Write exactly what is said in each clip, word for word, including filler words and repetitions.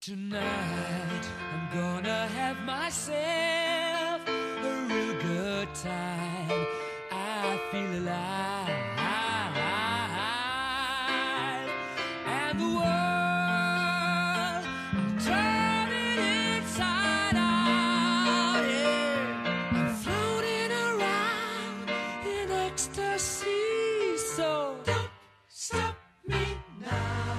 Tonight, I'm gonna have myself a real good time. I feel alive, and the world, I'm turning inside out, yeah. I'm floating around in ecstasy, so don't stop me now.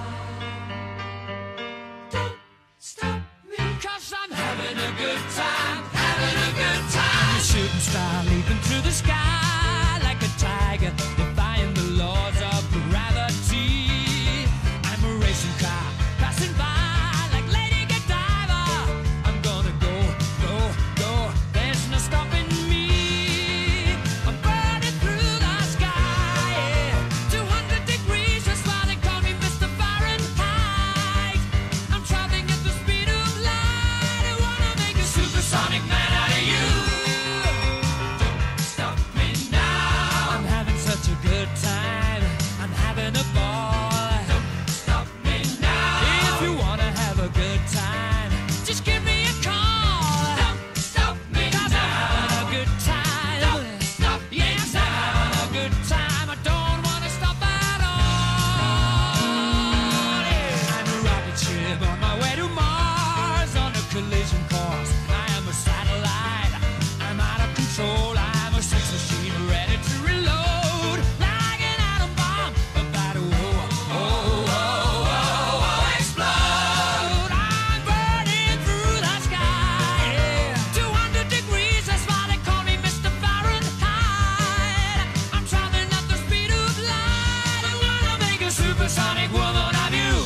Cause I'm having a good time, having a good time. I'm a shooting star leaping through the sky like a tiger, defying the laws of gravity. I'm a racing car passing by like Lady Godiva. I'm gonna go, go, go, there's no stopping me. I'm burning through the sky, yeah. two hundred degrees, that's why they call me Mister Fahrenheit. I'm traveling at the speed of light. I wanna make a supersonic man out of you. Don't stop me now. I'm having such a good time, I'm having a ball. Don't stop me now. If you wanna have a good time, just give me a call. Don't stop me now. I'm having a good time. Don't stop me yes, now. I'm having a good time. I don't wanna stop at all. Yeah. I'm a rocket ship on my way to Mars on a collision course. I am a satellite. I'm out of control. I'm a sex machine ready to reload. Like an atom bomb about to oh, oh, oh, oh, oh, explode. I'm burning through the sky, yeah. two hundred degrees, that's why they call me Mister Fahrenheit. I'm traveling at the speed of light. I wanna make a supersonic woman of you.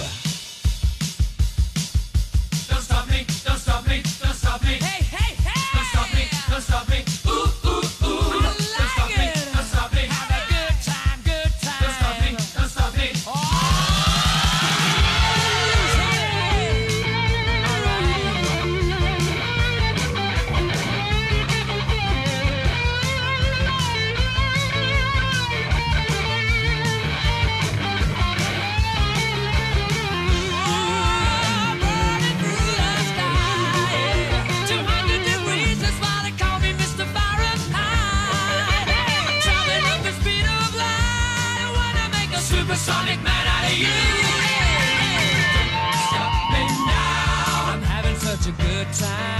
Don't stop me, don't stop me, don't stop me. Hey, hey, hey! Don't stop me, don't stop me. Ooh, ooh, ooh. I don't stop me, don't stop me. Have a good time, good time. Don't stop me, don't stop me. Oh, burning through the sky, yeah. two hundred degrees, that's why they call me Mister Fahrenheit. I'm traveling at the speed of light. I wanna make a supersonic man out of you. Don't stop me now. I'm having such a good time.